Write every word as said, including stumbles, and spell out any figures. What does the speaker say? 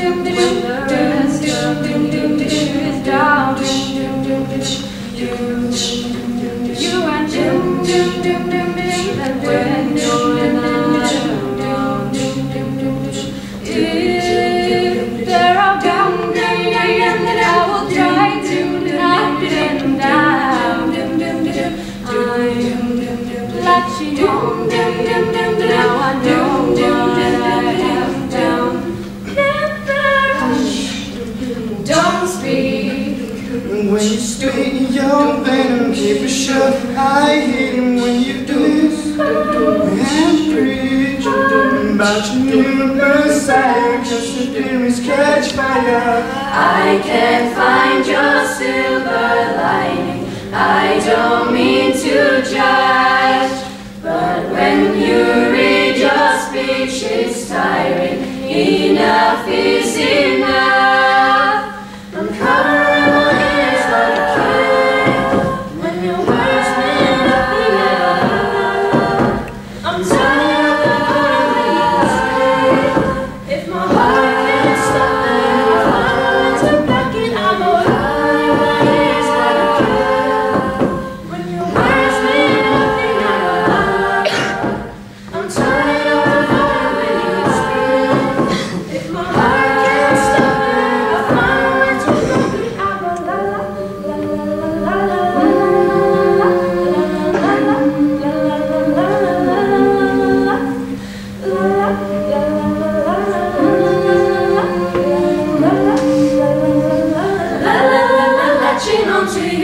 When you speak your venom, keep it shut. I hate him when you do this and preach about your new Messiah, cause the demons catch fire. I can't find your silver lining. I don't mean to judge, but when you read your speech, it's tiring. Enough is enough. I'm covering my ears like a kid when your words mean nothing at all. I'm tired of the way you speak. If my heart can't stop it, if I want to back it, I'm covering my ears like a kid when your words mean nothing at all. I'm tired of the way you speak. If my heart can't stop it, if I want to back it, I'm a la la la la la latching onto